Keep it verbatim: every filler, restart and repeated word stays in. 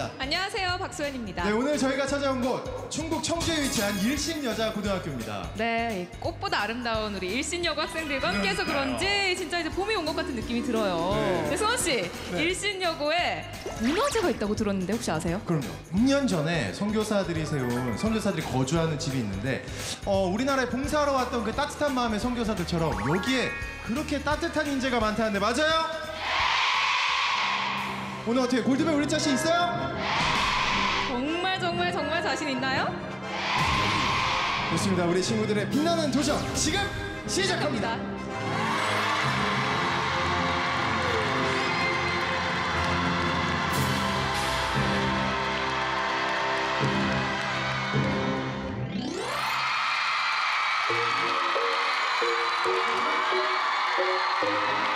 박지현입니다. 안녕하세요, 박소연입니다. 네, 오늘 저희가 찾아온 곳 충북 청주에 위치한 일신여자고등학교입니다. 네, 꽃보다 아름다운 우리 일신여고 학생들과 함께해서 그런지 진짜 이제 봄이 온 것 같은 느낌이 들어요. 네. 네, 승원 씨, 네. 일신여고에 문화재가 있다고 들었는데 혹시 아세요? 그럼요. 육 년 전에 선교사들이 세운 선교사들이 거주하는 집이 있는데 어, 우리나라에 봉사하러 왔던 그 따뜻한 마음의 선교사들처럼 여기에 그렇게 따뜻한 인재가 많다는데 맞아요? 오늘 어떻게 골드벨 울릴 자신 있어요? 정말 정말 정말 자신 있나요? 좋습니다. 우리 친구들의 빛나는 도전 지금 시작합니다. 갑니다.